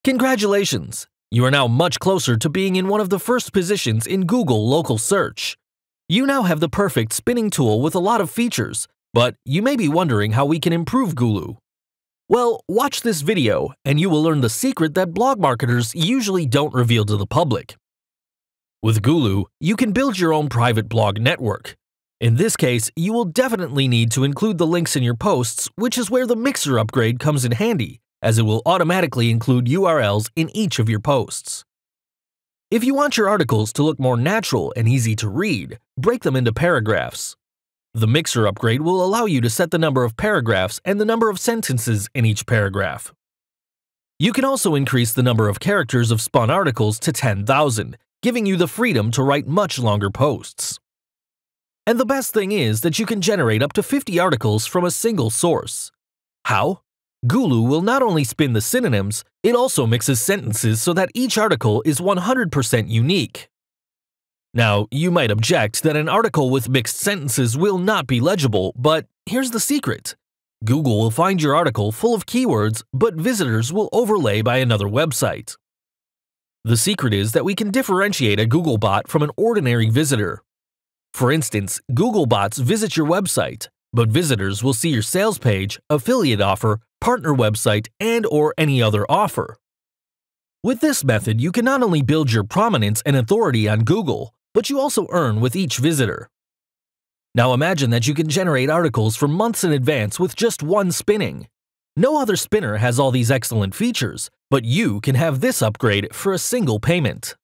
Congratulations! You are now much closer to being in one of the first positions in Google local search. You now have the perfect spinning tool with a lot of features, but you may be wondering how we can improve Gooloo. Well, watch this video and you will learn the secret that blog marketers usually don't reveal to the public. With Gooloo, you can build your own private blog network. In this case, you will definitely need to include the links in your posts, which is where the Mixer upgrade comes in handy, as it will automatically include URLs in each of your posts. If you want your articles to look more natural and easy to read, break them into paragraphs. The Mixer upgrade will allow you to set the number of paragraphs and the number of sentences in each paragraph. You can also increase the number of characters of spun articles to 10,000, giving you the freedom to write much longer posts. And the best thing is that you can generate up to 50 articles from a single source. How? Gooloo will not only spin the synonyms, it also mixes sentences so that each article is 100% unique. Now, you might object that an article with mixed sentences will not be legible, but here's the secret. Google will find your article full of keywords, but visitors will overlay by another website. The secret is that we can differentiate a Google bot from an ordinary visitor. For instance, Google bots visit your website, but visitors will see your sales page, affiliate offer, partner website, and/or any other offer. With this method, you can not only build your prominence and authority on Google, but you also earn with each visitor. Now imagine that you can generate articles for months in advance with just one spinning. No other spinner has all these excellent features, but you can have this upgrade for a single payment.